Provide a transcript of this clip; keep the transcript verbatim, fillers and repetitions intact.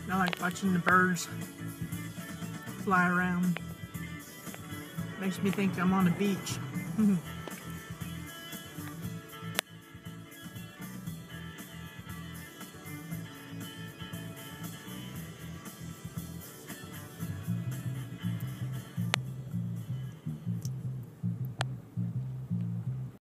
I like watching the birds fly around. Makes me think I'm on a beach.